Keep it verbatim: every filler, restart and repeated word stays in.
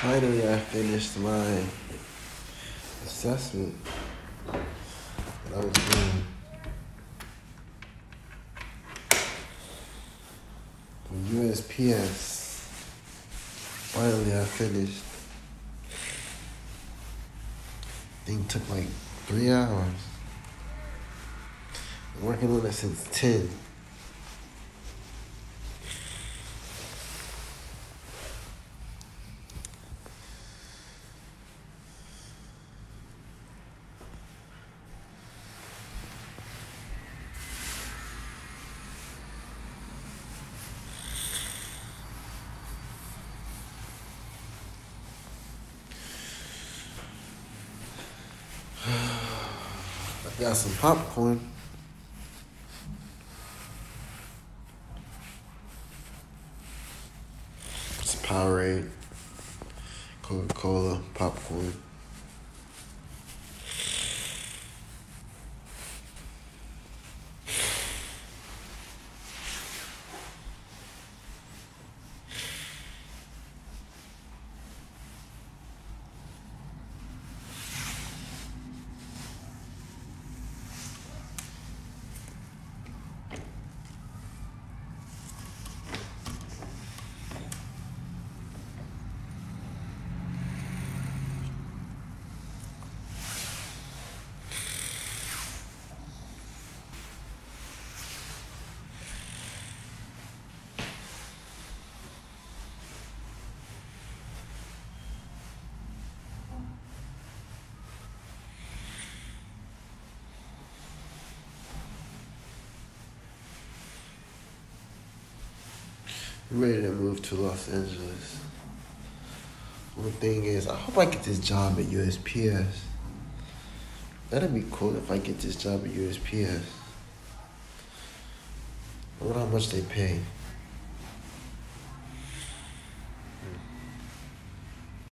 Finally, I finished my assessment that I was doing for U S P S. Finally, I finished. Thing took like three hours. Been working on it since ten. I got some popcorn. Some Powerade, Coca-Cola, popcorn. I'm ready to move to Los Angeles. One thing is, I hope I get this job at U S P S. That'd be cool if I get this job at U S P S. I wonder how much they pay.